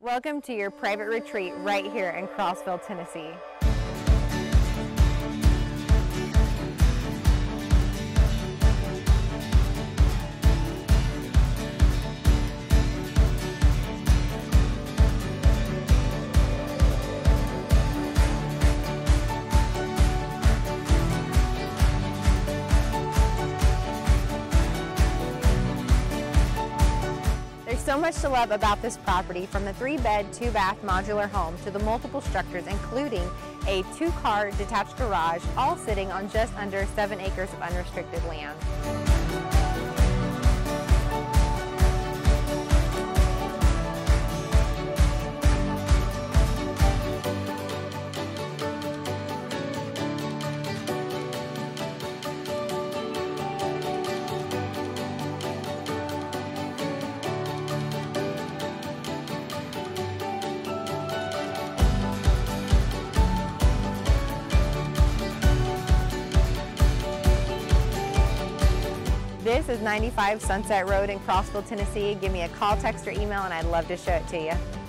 Welcome to your private retreat right here in Crossville, Tennessee. There's so much to love about this property, from the 3-bed, 2-bath modular home to the multiple structures, including a 2-car detached garage, all sitting on just under 7 acres of unrestricted land. This is 95 Sunset Road in Crossville, Tennessee. Give me a call, text, or email, and I'd love to show it to you.